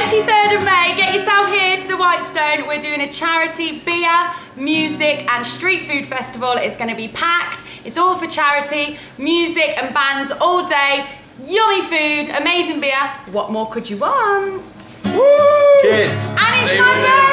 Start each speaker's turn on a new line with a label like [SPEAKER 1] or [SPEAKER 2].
[SPEAKER 1] 23rd of May, get yourself here to the Whitestone. We're doing a charity beer, music and street food festival. It's going to be packed. It's all for charity, music and bands all day, yummy food, amazing beer. What more could you want?
[SPEAKER 2] Woo! Cheers.
[SPEAKER 1] And it's my birthday!